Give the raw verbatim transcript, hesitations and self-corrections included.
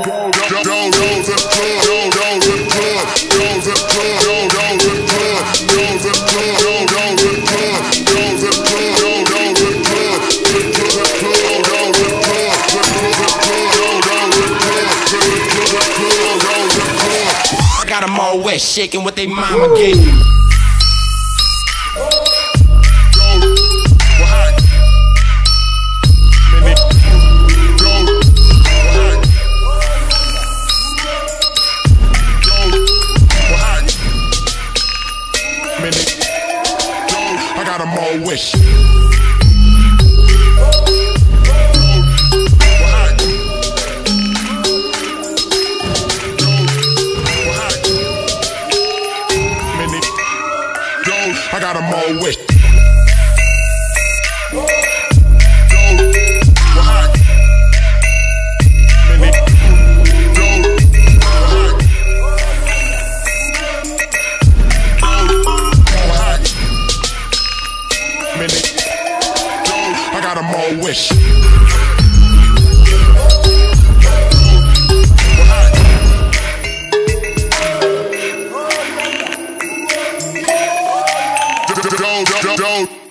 Got them all wet, shaking what they mama gave you. I got them all wish. I got them all wish. I got them all wish. Don't, don't, don't.